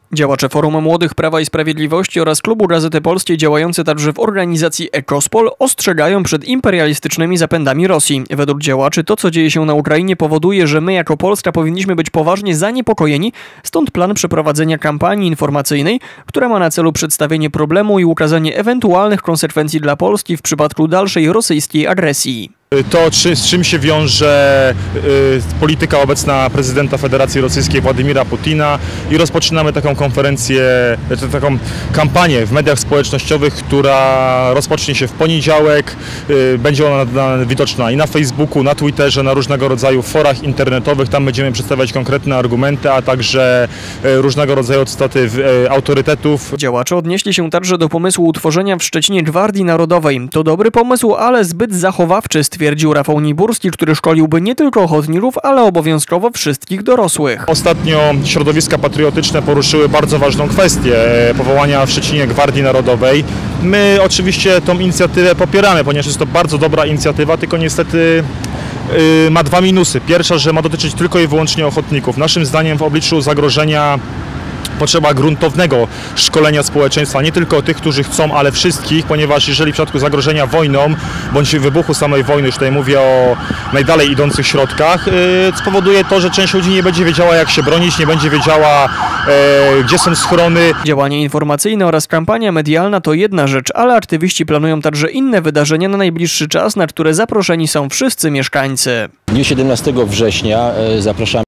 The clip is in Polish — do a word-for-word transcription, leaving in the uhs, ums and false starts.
Działacze Forum Młodych Prawa i Sprawiedliwości oraz Klubu Gazety Polskiej, działający także w organizacji Ekospol, ostrzegają przed imperialistycznymi zapędami Rosji. Według działaczy to, co dzieje się na Ukrainie, powoduje, że my jako Polska powinniśmy być poważnie zaniepokojeni, stąd plan przeprowadzenia kampanii informacyjnej, która ma na celu przedstawienie problemu i ukazanie ewentualnych konsekwencji dla Polski w przypadku dalszej rosyjskiej agresji. To, czy, z czym się wiąże y, polityka obecna prezydenta Federacji Rosyjskiej Władimira Putina, i rozpoczynamy taką konferencję, taką kampanię w mediach społecznościowych, która rozpocznie się w poniedziałek. Y, będzie ona na, na, widoczna i na Facebooku, na Twitterze, na różnego rodzaju forach internetowych. Tam będziemy przedstawiać konkretne argumenty, a także y, różnego rodzaju cytaty y, autorytetów. Działacze odnieśli się także do pomysłu utworzenia w Szczecinie Gwardii Narodowej. To dobry pomysł, ale zbyt zachowawczy, stwierdził Rafał Niburski, który szkoliłby nie tylko ochotników, ale obowiązkowo wszystkich dorosłych. Ostatnio środowiska patriotyczne poruszyły bardzo ważną kwestię powołania w Szczecinie Gwardii Narodowej. My oczywiście tą inicjatywę popieramy, ponieważ jest to bardzo dobra inicjatywa, tylko niestety yy, ma dwa minusy. Pierwsza, że ma dotyczyć tylko i wyłącznie ochotników. Naszym zdaniem w obliczu zagrożenia potrzeba gruntownego szkolenia społeczeństwa, nie tylko tych, którzy chcą, ale wszystkich, ponieważ jeżeli w przypadku zagrożenia wojną, bądź wybuchu samej wojny, już tutaj mówię o najdalej idących środkach, yy, spowoduje to, że część ludzi nie będzie wiedziała, jak się bronić, nie będzie wiedziała, yy, gdzie są schrony. Działanie informacyjne oraz kampania medialna to jedna rzecz, ale aktywiści planują także inne wydarzenia na najbliższy czas, na które zaproszeni są wszyscy mieszkańcy. W dniu siedemnastego września zapraszamy